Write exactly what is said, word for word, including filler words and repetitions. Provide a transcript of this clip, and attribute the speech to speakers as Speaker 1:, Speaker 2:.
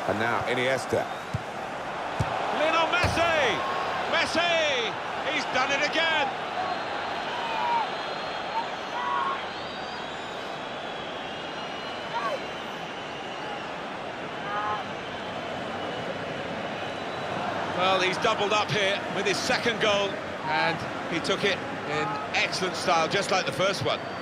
Speaker 1: And now Iniesta.
Speaker 2: Lionel Messi! Messi! He's done it again! Well, he's doubled up here with his second goal, and he took it in excellent style, just like the first one.